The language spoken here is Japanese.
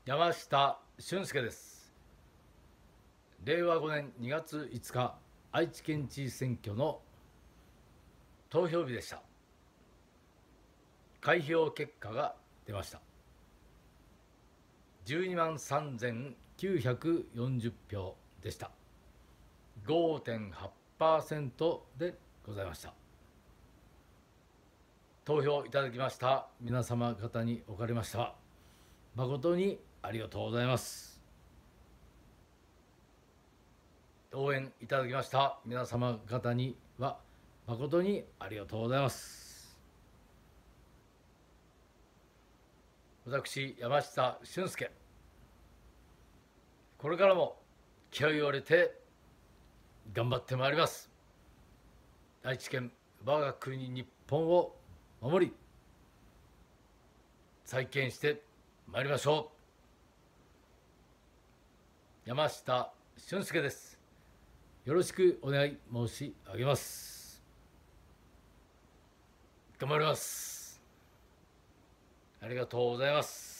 山下俊介です。令和5年2月5日、愛知県知事選挙の投票日でした。開票結果が出ました。12万3940票でした。5.8% でございました。投票いただきました皆様方におかれましては、誠にありがとうございます。応援いただきました皆様方には、誠にありがとうございます。私、山下俊介、これからも気合を入れて頑張ってまいります。愛知県、我が国日本を守り再建してまいりましょう。山下俊介です。よろしくお願い申し上げます。頑張ります。ありがとうございます。